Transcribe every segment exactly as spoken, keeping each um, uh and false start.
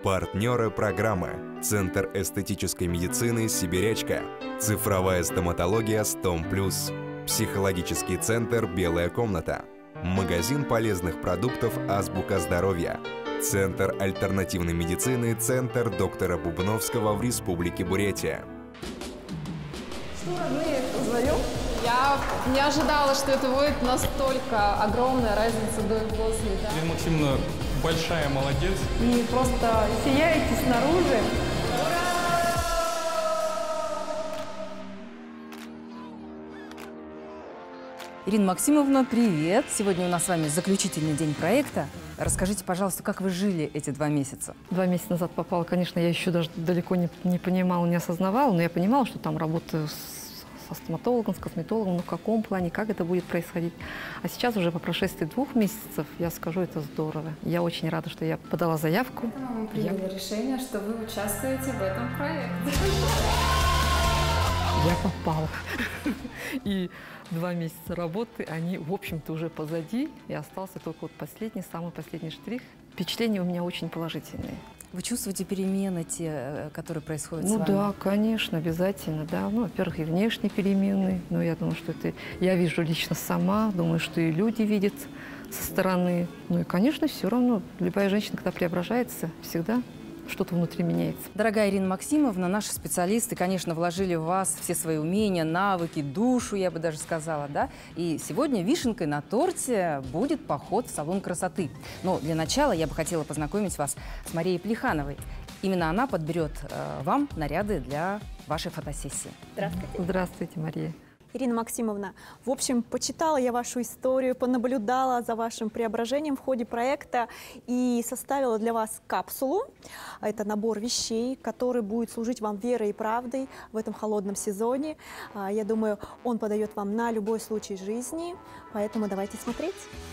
Партнеры программы: Центр эстетической медицины «Сибирячка», цифровая стоматология «Стом Плюс», психологический центр «Белая комната», магазин полезных продуктов «Азбука здоровья», Центр альтернативной медицины «Центр доктора Бубновского» в Республике Бурятия. Что, родные, узнаем? Я не ожидала, что это будет настолько огромная разница до и после. Да? Ирина Максимовна большая молодец. И просто сияете снаружи. Ирина Максимовна, привет! Сегодня у нас с вами заключительный день проекта. Расскажите, пожалуйста, как вы жили эти два месяца? Два месяца назад попала, конечно, я еще даже далеко не, не понимала, не осознавала, но я понимала, что там работаю с, со стоматологом, с косметологом, но в каком плане, как это будет происходить. А сейчас уже по прошествии двух месяцев, я скажу, это здорово. Я очень рада, что я подала заявку. Поэтому мы приняли я... решение, что вы участвуете в этом проекте. Я попала. И два месяца работы, они, в общем-то, уже позади. И остался только вот последний, самый последний штрих. Впечатления у меня очень положительные. Вы чувствуете перемены, те, которые происходят ну, с вами? Ну да, конечно, обязательно, да. Ну, во-первых, и внешние перемены. Но я думаю, что это я вижу лично сама. Думаю, что и люди видят со стороны. Ну и, конечно, все равно любая женщина, когда преображается, всегда что-то внутри меняется. Дорогая Ирина Максимовна, наши специалисты, конечно, вложили в вас все свои умения, навыки, душу, я бы даже сказала, да? И сегодня вишенкой на торте будет поход в салон красоты. Но для начала я бы хотела познакомить вас с Марией Плехановой. Именно она подберет э, вам наряды для вашей фотосессии. Здравствуйте. Здравствуйте, Мария. Ирина Максимовна, в общем, почитала я вашу историю, понаблюдала за вашим преображением в ходе проекта и составила для вас капсулу. Это набор вещей, который будет служить вам верой и правдой в этом холодном сезоне. Я думаю, он подойдет вам на любой случай жизни, поэтому давайте смотреть.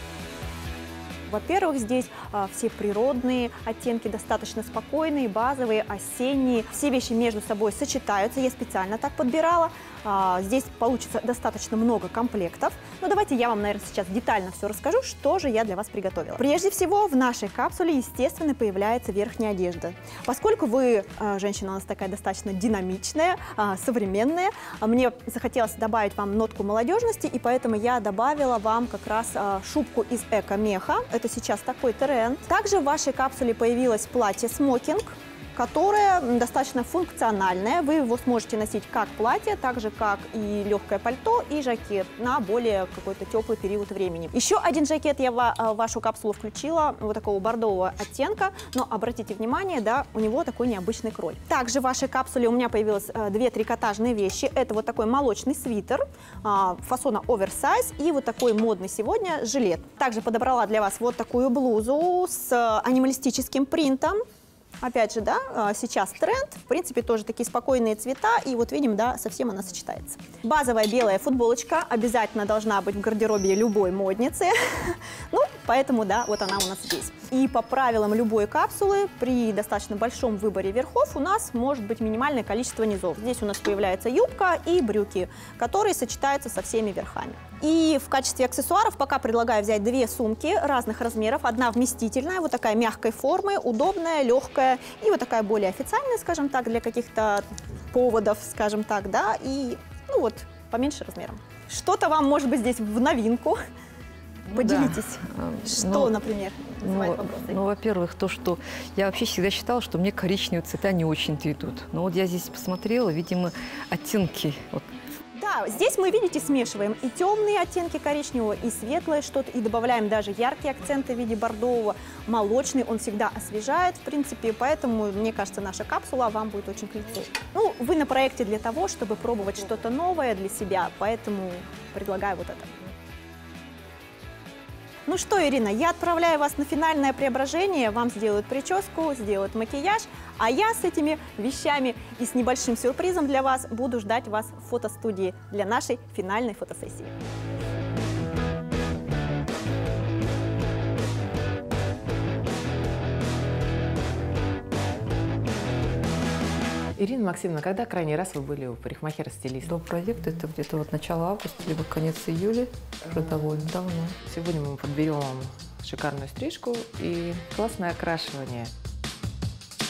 Во-первых, здесь а, все природные оттенки, достаточно спокойные, базовые, осенние. Все вещи между собой сочетаются, я специально так подбирала. А, здесь получится достаточно много комплектов. Но давайте я вам, наверное, сейчас детально все расскажу, что же я для вас приготовила. Прежде всего, в нашей капсуле, естественно, появляется верхняя одежда. Поскольку вы, а, женщина у нас такая достаточно динамичная, а, современная, а, мне захотелось добавить вам нотку молодежности, и поэтому я добавила вам как раз а, шубку из эко-меха. Это сейчас такой тренд. Также в вашей капсуле появилось платье-смокинг, которое достаточно функциональное. Вы его сможете носить как платье, так же как и легкое пальто и жакет на более какой-то теплый период времени. Еще один жакет я в вашу капсулу включила, вот такого бордового оттенка, но обратите внимание, да, у него такой необычный крой. Также в вашей капсуле у меня появилось две трикотажные вещи. Это вот такой молочный свитер фасона оверсайз и вот такой модный сегодня жилет. Также подобрала для вас вот такую блузу с анималистическим принтом. Опять же, да, сейчас тренд, в принципе, тоже такие спокойные цвета, и вот видим, да, совсем она сочетается. Базовая белая футболочка обязательно должна быть в гардеробе любой модницы, ну, поэтому, да, вот она у нас здесь. И по правилам любой капсулы, при достаточно большом выборе верхов у нас может быть минимальное количество низов. Здесь у нас появляется юбка и брюки, которые сочетаются со всеми верхами. И в качестве аксессуаров пока предлагаю взять две сумки разных размеров. Одна вместительная, вот такая мягкой формы, удобная, легкая. И вот такая более официальная, скажем так, для каких-то поводов, скажем так, да. И, ну вот, поменьше размером. Что-то вам, может быть, здесь в новинку. Поделитесь. Да. Что, ну, например, ну, ну, во-первых, то, что я вообще всегда считала, что мне коричневые цвета не очень-то идут. Но вот я здесь посмотрела, видимо, оттенки. Вот. Да, здесь мы, видите, смешиваем и темные оттенки коричневого, и светлое что-то, и добавляем даже яркие акценты в виде бордового. Молочный, он всегда освежает, в принципе, поэтому, мне кажется, наша капсула вам будет очень к лицу. Ну, вы на проекте для того, чтобы пробовать что-то новое для себя, поэтому предлагаю вот это. Ну что, Ирина, я отправляю вас на финальное преображение, вам сделают прическу, сделают макияж, а я с этими вещами и с небольшим сюрпризом для вас буду ждать вас в фотостудии для нашей финальной фотосессии. Ирина Максимовна, когда крайний раз вы были у парикмахера-стилиста? До проекта это где-то вот начало августа, либо конец июля, уже довольно давно. Сегодня мы подберем вам шикарную стрижку и классное окрашивание.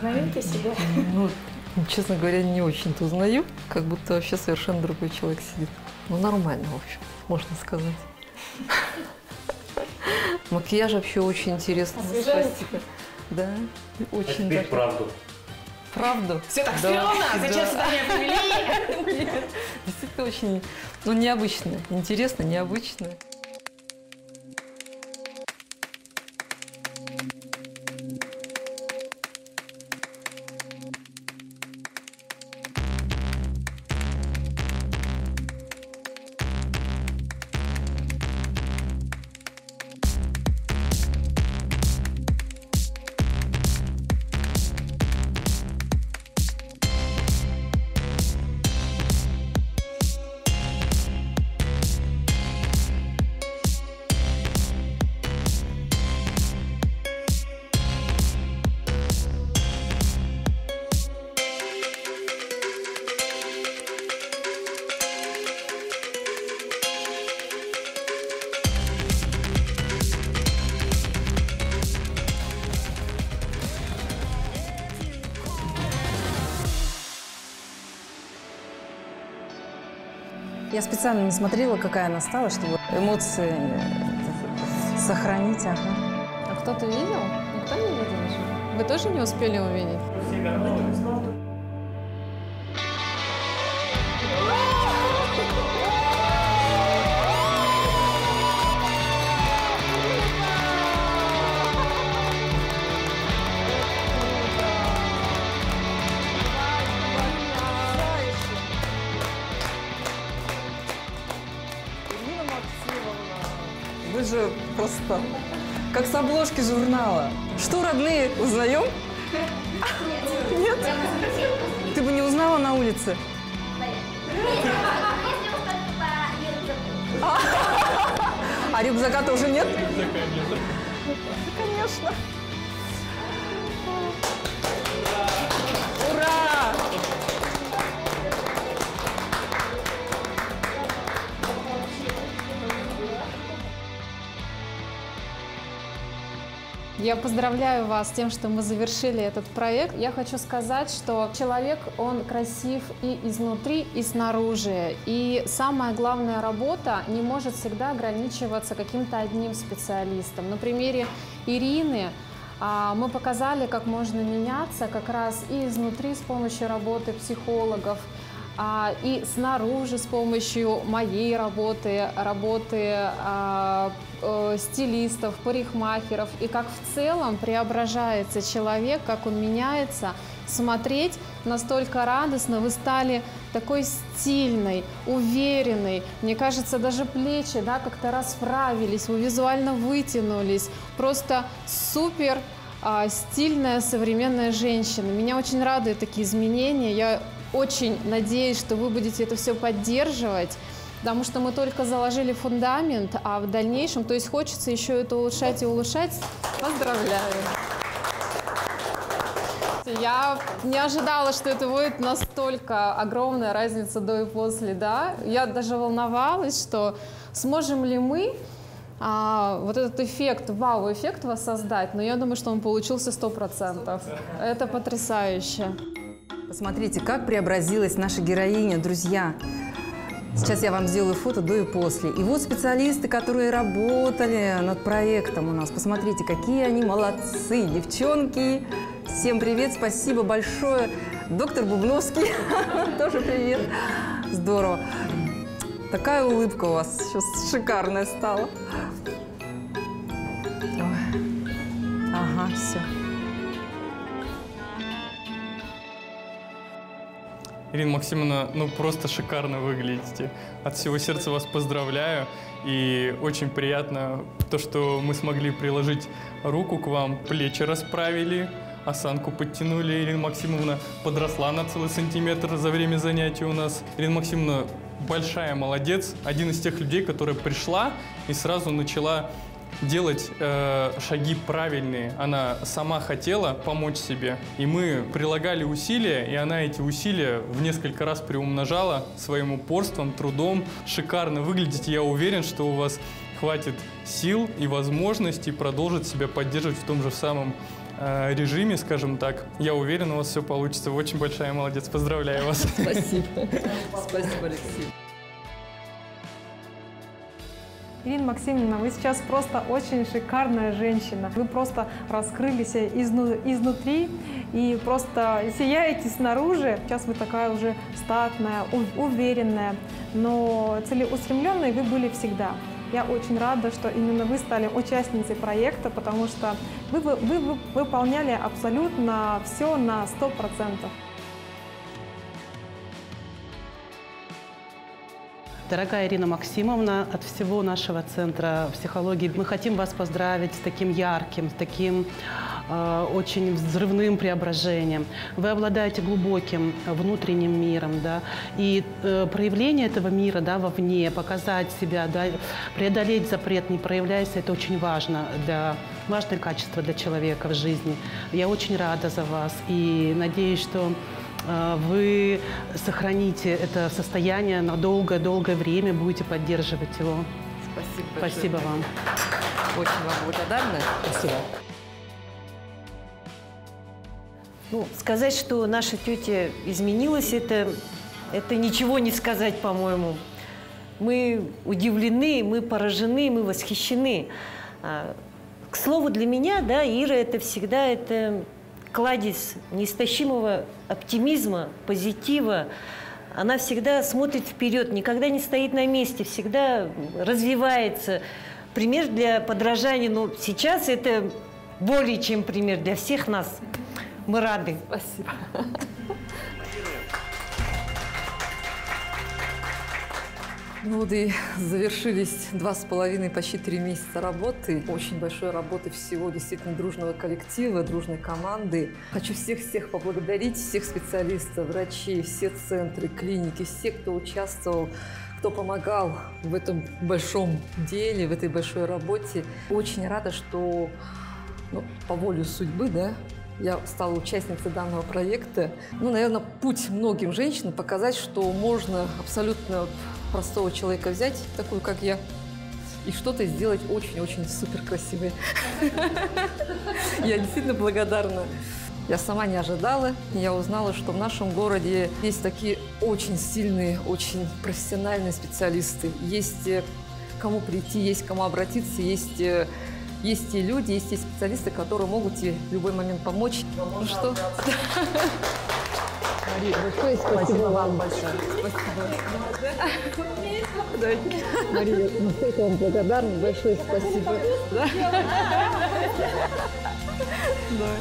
Узнаете себя? Ну, честно говоря, не очень-то узнаю, как будто вообще совершенно другой человек сидит. Ну, нормально, в общем, можно сказать. Макияж вообще очень интересный. Спасибо. Да, очень. А теперь правду. Правду? Все так Да, стрёмно, зачем да. сюда меня привели? Нет, действительно очень, ну, необычно, интересно, необычно. Я специально не смотрела, какая она стала, чтобы эмоции сохранить. Ага. А кто-то видел? Никто не видел еще? Вы тоже не успели увидеть? Вы же просто как с обложки журнала. Что, родные, узнаем? Нет. Нет? Ты бы не узнала на улице? А, а рюкзака тоже нет? Рюкзака нет. Конечно. Ура! Я поздравляю вас с тем, что мы завершили этот проект. Я хочу сказать, что человек, он красив и изнутри, и снаружи. И самая главная работа не может всегда ограничиваться каким-то одним специалистом. На примере Ирины мы показали, как можно меняться как раз и изнутри с помощью работы психологов, и снаружи с помощью моей работы, работы а, э, стилистов, парикмахеров, и как в целом преображается человек, как он меняется. Смотреть настолько радостно, вы стали такой стильной, уверенной, мне кажется, даже плечи, да, как-то расправились, вы визуально вытянулись, просто супер а, стильная современная женщина. Меня очень радуют такие изменения. Я очень надеюсь, что вы будете это все поддерживать, потому что мы только заложили фундамент, а в дальнейшем, то есть хочется еще это улучшать и улучшать. Поздравляю! Я не ожидала, что это будет настолько огромная разница до и после, да. Я даже волновалась, что сможем ли мы а, вот этот эффект, вау-эффект воссоздать, но я думаю, что он получился сто процентов. Это потрясающе. Посмотрите, как преобразилась наша героиня, друзья. Сейчас я вам сделаю фото до и после. И вот специалисты, которые работали над проектом у нас. Посмотрите, какие они молодцы, девчонки. Всем привет, спасибо большое. Доктор Бубновский, тоже привет. Здорово. Такая улыбка у вас сейчас шикарная стала. Ага, все. Ирина Максимовна, ну просто шикарно выглядите. От всего сердца вас поздравляю. И очень приятно то, что мы смогли приложить руку к вам, плечи расправили, осанку подтянули. Ирина Максимовна подросла на целый сантиметр за время занятий у нас. Ирина Максимовна большая молодец, один из тех людей, которая пришла и сразу начала делать э, шаги правильные. Она сама хотела помочь себе, и мы прилагали усилия, и она эти усилия в несколько раз приумножала своим упорством, трудом. Шикарно выглядите. Я уверен, что у вас хватит сил и возможностей продолжить себя поддерживать в том же самом э, режиме, скажем так. Я уверен, у вас все получится. Вы очень большая молодец. Поздравляю вас. Спасибо. Спасибо, Алексей. Ирина Максимовна, вы сейчас просто очень шикарная женщина. Вы просто раскрылись изну, изнутри и просто сияете снаружи. Сейчас вы такая уже статная, уверенная, но целеустремленной вы были всегда. Я очень рада, что именно вы стали участницей проекта, потому что вы, вы, вы выполняли абсолютно все на сто процентов. Дорогая Ирина Максимовна, от всего нашего Центра психологии мы хотим вас поздравить с таким ярким, с таким э, очень взрывным преображением. Вы обладаете глубоким внутренним миром, да, и э, проявление этого мира, да, вовне, показать себя, да, преодолеть запрет, не проявляясь, это очень важно, для, важное качество для человека в жизни. Я очень рада за вас и надеюсь, что вы сохраните это состояние на долгое-долгое время, будете поддерживать его. Спасибо большое. Спасибо вам. Очень вам благодарна. Спасибо. Ну, сказать, что наша тетя изменилась, это, это ничего не сказать, по-моему. Мы удивлены, мы поражены, мы восхищены. К слову, для меня, да, Ира, это всегда это... кладезь неистощимого оптимизма, позитива. Она всегда смотрит вперед, никогда не стоит на месте, всегда развивается. Пример для подражания. Но сейчас это более чем пример для всех нас. Мы рады. Спасибо. Ну вот и завершились два с половиной, почти три месяца работы. Очень большой работы всего действительно дружного коллектива, дружной команды. Хочу всех-всех поблагодарить, всех специалистов, врачей, все центры, клиники, все, кто участвовал, кто помогал в этом большом деле, в этой большой работе. Очень рада, что ну, по воле судьбы, да, я стала участницей данного проекта. Ну, наверное, путь многим женщинам показать, что можно абсолютно простого человека взять, такую, как я, и что-то сделать очень-очень супер красивое. Я действительно благодарна. Я сама не ожидала. Я узнала, что в нашем городе есть такие очень сильные, очень профессиональные специалисты. Есть кому прийти, есть кому обратиться, есть, есть те люди, есть те специалисты, которые могут тебе в любой момент помочь. Ну что? Мария, большое спасибо, спасибо вам большое. Спасибо. Мария, настолько вам благодарна. Большое спасибо. Да? Да.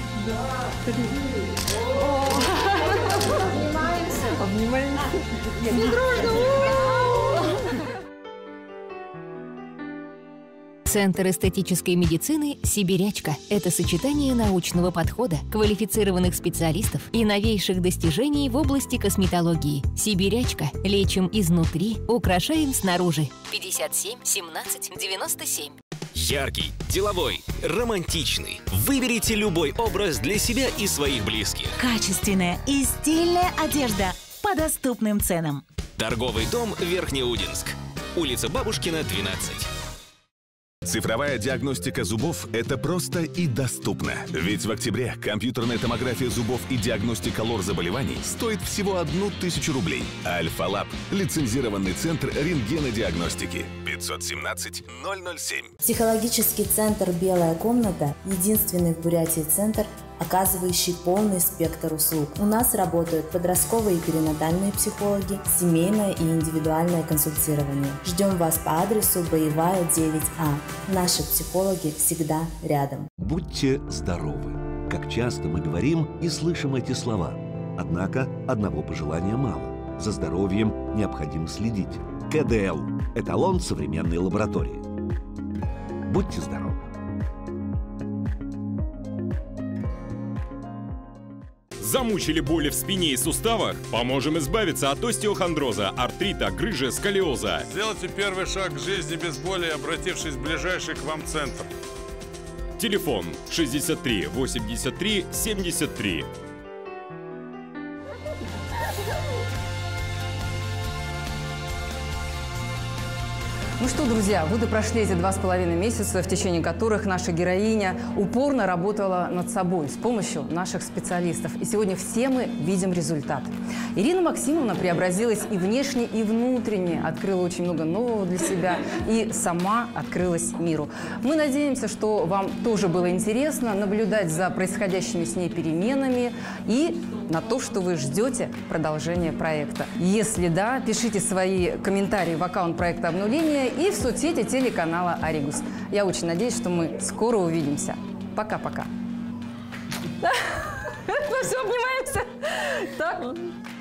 Обнимаемся. Обнимаемся. Все дружно. Центр эстетической медицины «Сибирячка» – это сочетание научного подхода, квалифицированных специалистов и новейших достижений в области косметологии. «Сибирячка» – лечим изнутри, украшаем снаружи. пятьдесят семь семнадцать девяносто семь. Яркий, деловой, романтичный. Выберите любой образ для себя и своих близких. Качественная и стильная одежда по доступным ценам. Торговый дом Верхнеудинск. Улица Бабушкина, двенадцать. Цифровая диагностика зубов – это просто и доступно. Ведь в октябре компьютерная томография зубов и диагностика лор-заболеваний стоит всего одну тысячу рублей. Альфа-Лаб – лицензированный центр рентгенодиагностики. пятьсот семнадцать ноль ноль семь. Психологический центр «Белая комната» – единственный в Бурятии центр, оказывающий полный спектр услуг. У нас работают подростковые и перинатальные психологи, семейное и индивидуальное консультирование. Ждем вас по адресу Боевая, девять А. Наши психологи всегда рядом. Будьте здоровы. Как часто мы говорим и слышим эти слова. Однако одного пожелания мало. За здоровьем необходимо следить. ка дэ эл – эталон современной лаборатории. Будьте здоровы. Замучили боли в спине и суставах? Поможем избавиться от остеохондроза, артрита, грыжи, сколиоза. Сделайте первый шаг к жизни без боли, обратившись в ближайший к вам центр. Телефон шестьдесят три восемьдесят три семьдесят три. Ну что, друзья, вот и прошли эти два с половиной месяца, в течение которых наша героиня упорно работала над собой с помощью наших специалистов. И сегодня все мы видим результат. Ирина Максимовна преобразилась и внешне, и внутренне, открыла очень много нового для себя и сама открылась миру. Мы надеемся, что вам тоже было интересно наблюдать за происходящими с ней переменами и на то, что вы ждете продолжения проекта. Если да, пишите свои комментарии в аккаунт проекта обнуления и в соцсети телеканала «Оригус». Я очень надеюсь, что мы скоро увидимся. Пока-пока. Ну все, обнимаемся. Так.